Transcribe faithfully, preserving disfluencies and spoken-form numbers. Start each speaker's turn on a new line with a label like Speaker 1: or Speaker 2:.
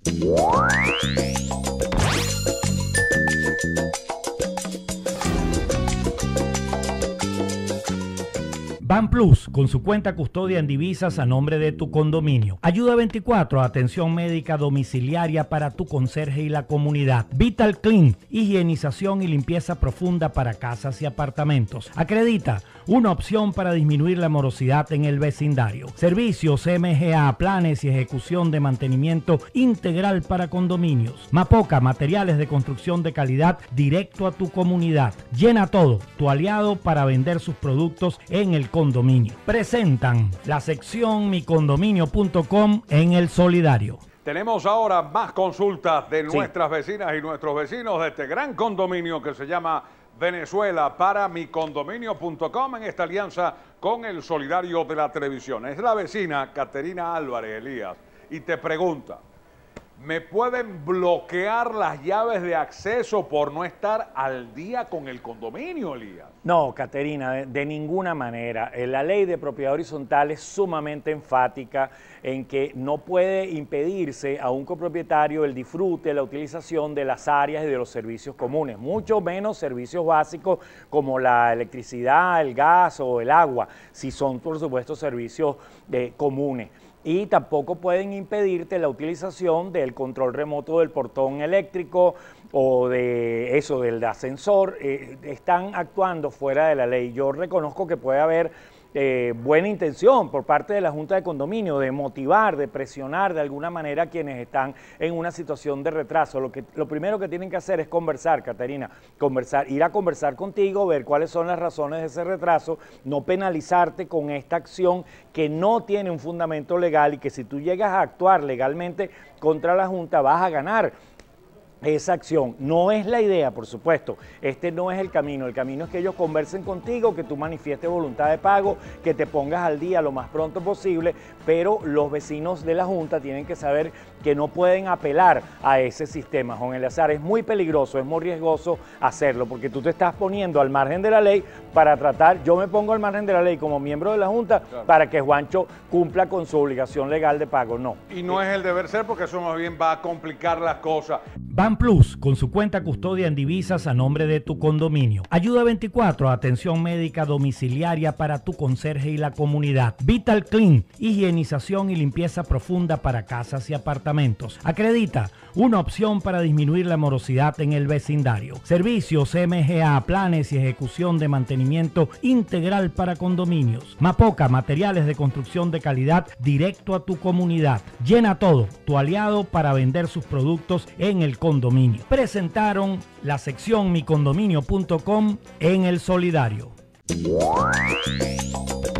Speaker 1: BanPlus, con su cuenta custodia en divisas a nombre de tu condominio. Ayuda veinticuatro, atención médica domiciliaria para tu conserje y la comunidad. Vital Clean, higienización y limpieza profunda para casas y apartamentos. Acredita, una opción para disminuir la morosidad en el vecindario. Servicios M G A, planes y ejecución de mantenimiento integral para condominios. Mapoca, materiales de construcción de calidad directo a tu comunidad. Llena Todo, tu aliado para vender sus productos en el condominio. Presentan la sección mi condominio punto com en El Solidario.
Speaker 2: Tenemos ahora más consultas de
Speaker 1: Sí.
Speaker 2: nuestras vecinas y nuestros vecinos de este gran condominio que se llama Venezuela para mi condominio punto com en esta alianza con El Solidario de la televisión. Es la vecina Caterina Álvarez, Elías, y te pregunta, ¿me pueden bloquear las llaves de acceso por no estar al día con el condominio, Elías?
Speaker 3: No, Caterina, de, de ninguna manera. Eh, La ley de propiedad horizontal es sumamente enfática en que no puede impedirse a un copropietario el disfrute, la utilización de las áreas y de los servicios comunes, mucho menos servicios básicos como la electricidad, el gas o el agua, si son, por supuesto, servicios eh, comunes. Y tampoco pueden impedirte la utilización del control remoto del portón eléctrico o de eso, del ascensor. Eh, están actuando fuera de la ley. Yo reconozco que puede haber eh, buena intención por parte de la Junta de Condominio de motivar, de presionar de alguna manera a quienes están en una situación de retraso. Lo, que, lo primero que tienen que hacer es conversar, Caterina, conversar, ir a conversar contigo, ver cuáles son las razones de ese retraso, no penalizarte con esta acción que no tiene un fundamento legal y que si tú llegas a actuar legalmente contra la Junta vas a ganar esa acción. No es la idea, por supuesto, este no es el camino, el camino es que ellos conversen contigo, que tú manifiestes voluntad de pago, que te pongas al día lo más pronto posible, pero los vecinos de la Junta tienen que saber que no pueden apelar a ese sistema, Juan Eleazar. Es muy peligroso, es muy riesgoso hacerlo, porque tú te estás poniendo al margen de la ley para tratar, yo me pongo al margen de la ley como miembro de la Junta, claro, para que Juancho cumpla con su obligación legal de pago, no.
Speaker 2: Y no es el deber ser, porque eso más bien va a complicar las cosas.
Speaker 1: BanPlus, con su cuenta custodia en divisas a nombre de tu condominio. Ayuda veinticuatro, atención médica domiciliaria para tu conserje y la comunidad. Vital Clean, higienización y limpieza profunda para casas y apartamentos. Acredita, una opción para disminuir la morosidad en el vecindario. Servicios M G A, planes y ejecución de mantenimiento integral para condominios. Mapoca, materiales de construcción de calidad directo a tu comunidad. Llena Todo, tu aliado para vender sus productos en el condominio. Presentaron la sección mi condominio punto com en El Solidario.